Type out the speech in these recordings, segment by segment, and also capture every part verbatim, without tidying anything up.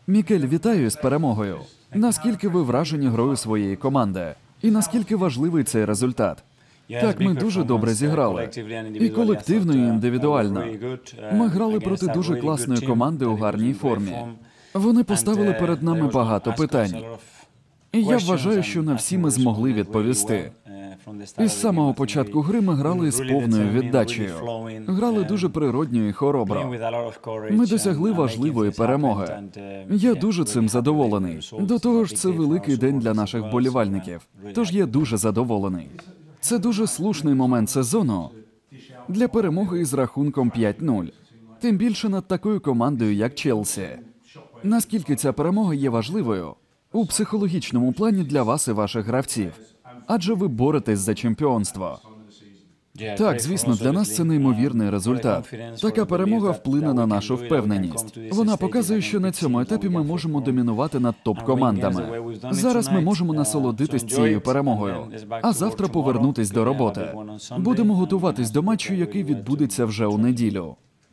Мікель, вітаю з перемогою. Наскільки ви вражені грою своєї команди? І наскільки важливий цей результат? Так, ми дуже добре зіграли. І колективно, і індивідуально. Ми грали проти дуже класної команди у гарній формі. Вони поставили перед нами багато питань. І я вважаю, що на всі ми змогли відповісти. Із самого початку гри ми грали з повною віддачею. Грали дуже природньо і хоробро. Ми досягли важливої перемоги. Я дуже цим задоволений. До того ж, це великий день для наших вболівальників. Тож я дуже задоволений. Це дуже слушний момент сезону для перемоги із рахунком п'ять нуль. Тим більше над такою командою, як Челсі. Наскільки ця перемога є важливою у психологічному плані для вас і ваших гравців? Адже ви боретесь за чемпіонство. Так, звісно, для нас це неймовірний результат. Така перемога вплине на нашу впевненість. Вона показує, що на цьому етапі ми можемо домінувати над топ-командами. Зараз ми можемо насолодитись цією перемогою, а завтра повернутись до роботи. Будемо готуватись до матчу, який відбудеться вже у неділю.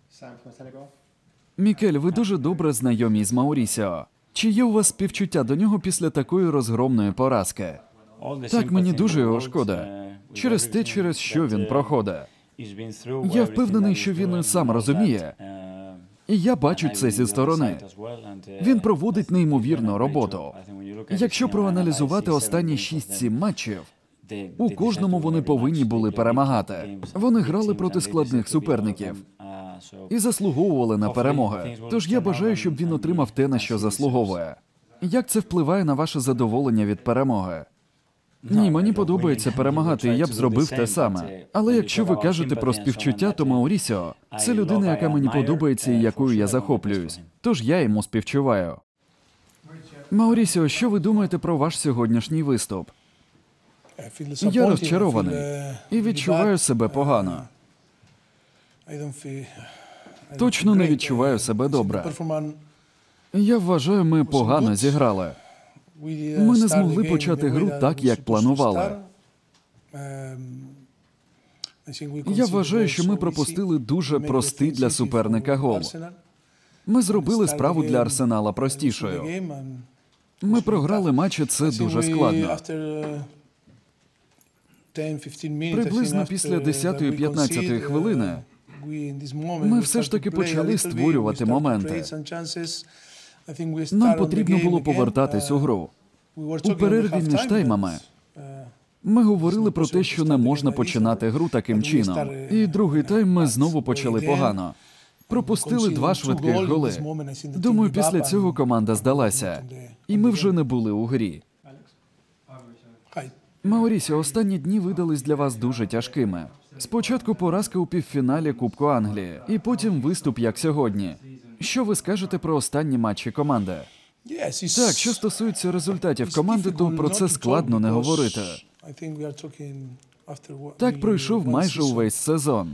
Мікель, ви дуже добре знайомі з Маурісіо. Чи є у вас співчуття до нього після такої розгромної поразки? Так, мені дуже його шкода. Через те, через що він проходить. Я впевнений, що він сам розуміє. І я бачу це зі сторони. Він проводить неймовірну роботу. Якщо проаналізувати останні шість-сім матчів, у кожному вони повинні були перемагати. Вони грали проти складних суперників і заслуговували на перемоги. Тож я бажаю, щоб він отримав те, на що заслуговує. Як це впливає на ваше задоволення від перемоги? Ні, мені подобається перемагати, і я б зробив те саме. Але якщо ви кажете про співчуття, то Маурісіо – це людина, яка мені подобається і якою я захоплююсь. Тож я йому співчуваю. Маурісіо, що ви думаєте про ваш сьогоднішній виступ? Я розчарований і відчуваю себе погано. Точно не відчуваю себе добре. Я вважаю, ми погано зіграли. Ми не змогли почати гру так, як планували. Я вважаю, що ми пропустили дуже простий для суперника гол. Ми зробили справу для Арсенала простішою. Ми програли матч, і це дуже складно. Приблизно після десятої-п'ятнадцятої хвилини ми все ж таки почали створювати моменти. Нам потрібно було повертатись у гру. У перерві між таймами ми говорили про те, що не можна починати гру таким чином. І другий тайм ми знову почали погано. Пропустили два швидких голи. Думаю, після цього команда здалася. І ми вже не були у грі. Маурісіо, останні дні видались для вас дуже тяжкими. Спочатку поразка у півфіналі Кубку Англії, і потім виступ, як сьогодні. Що ви скажете про останні матчі команди? Так, що стосується результатів команди, то про це складно не говорити. Так пройшов майже увесь сезон.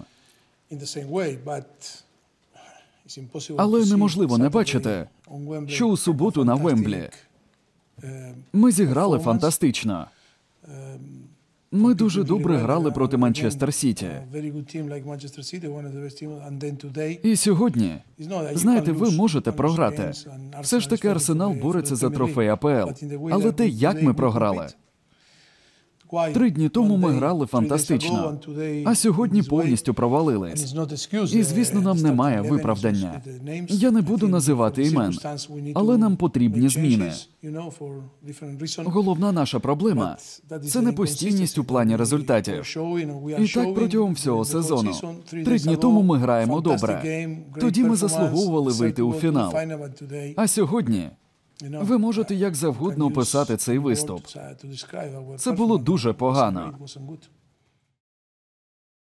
Але неможливо не бачити, що у суботу на Вемблі ми зіграли фантастично. Ми дуже добре грали проти Манчестер Сіті. І сьогодні, знаєте, ви можете програти. Все ж таки Арсенал бореться за трофей А Пе Ел. Але те, як ми програли. Три дні тому ми грали фантастично, а сьогодні повністю провалились. І, звісно, нам немає виправдання. Я не буду називати імен, але нам потрібні зміни. Головна наша проблема – це непостійність у плані результатів. І так протягом всього сезону. Три дні тому ми граємо добре. Тоді ми заслуговували вийти у фінал. А сьогодні ви можете як завгодно описати цей виступ. Це було дуже погано.